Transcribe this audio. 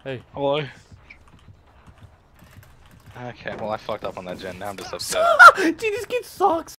Hey. Hello. Okay, well I fucked up on that gen. Now I'm just upset. Dude, this kid sucks.